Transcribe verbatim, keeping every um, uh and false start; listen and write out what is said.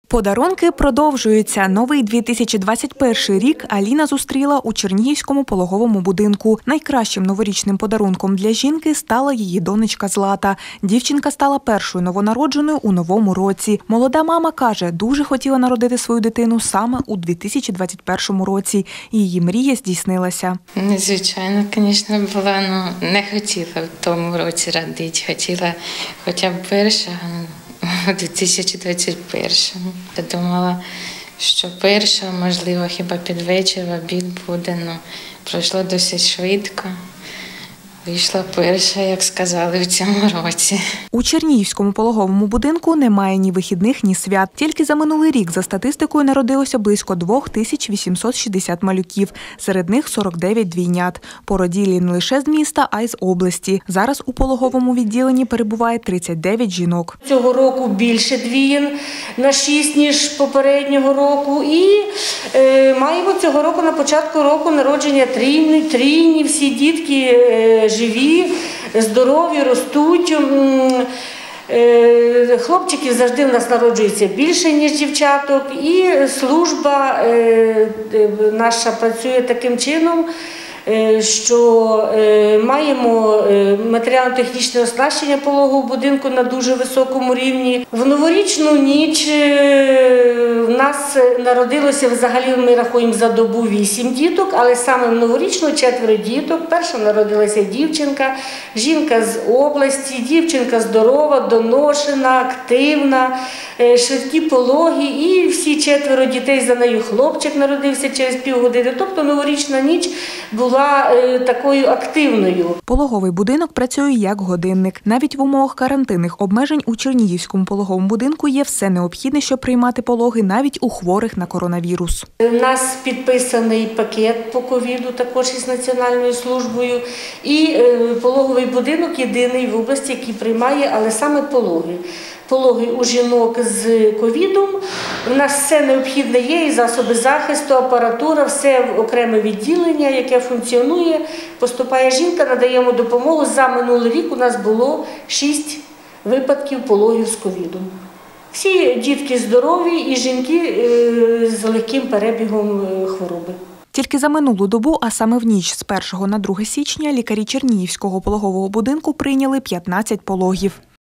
Подарунки продовжуються. Новий дві тисячі двадцять перший рік Аліна зустріла у Чернігівському пологовому будинку. Найкращим новорічним подарунком для жінки стала її донечка Злата. Дівчинка стала першою новонародженою у новому році. Молода мама каже, дуже хотіла народити свою дитину саме у дві тисячі двадцять першому році. Її мрія здійснилася. Звичайно, звісно, була, ну, не хотіла в тому році родити. Хотіла хоча б першого. У дві тисячі двадцять першому. Я думала, що перша, можливо, хіба під вечір обід буде, але пройшло досить швидко. Вийшла перша, як сказали, в цьому році. У Чернігівському пологовому будинку немає ні вихідних, ні свят. Тільки за минулий рік, за статистикою, народилося близько дві тисячі вісімсот шістдесят малюків. Серед них сорок дев'ять двійнят. Породілі не лише з міста, а й з області. Зараз у пологовому відділенні перебуває тридцять дев'ять жінок. Цього року більше двіїн на шість, ніж попереднього року. І е, маємо цього року, на початку року, народження трійні, трійні всі дітки е, живі, здорові, ростуть. Хлопчиків завжди в нас народжується більше, ніж дівчаток. І служба наша працює таким чином, що маємо матеріально-технічне оснащення пологового будинку на дуже високому рівні. В новорічну ніч в нас народилося, взагалі ми рахуємо за добу вісім діток, але саме в новорічну четверо діток. Перша народилася дівчинка, жінка з області, дівчинка здорова, доношена, активна, швидкі пологи, і всі четверо дітей за нею хлопчик народився через півгодини. Тобто новорічна ніч була такою активною. Пологовий будинок працює як годинник. Навіть в умовах карантинних обмежень у Чернігівському пологовому будинку є все необхідне, щоб приймати пологи навіть у хворих на коронавірус. У нас підписаний пакет по ковіду також із Національною службою. І пологовий будинок єдиний в області, який приймає, але саме пологи. Пологи у жінок з ковідом. У нас все необхідне є, і засоби захисту, апаратура, все в окреме відділення, яке функціонує. Поступає жінка, надаємо допомогу. За минулий рік у нас було шість випадків пологів з ковідом. Всі дітки здорові і жінки з легким перебігом хвороби. Тільки за минулу добу, а саме в ніч з першого на друге січня, лікарі Чернігівського пологового будинку прийняли п'ятнадцять пологів.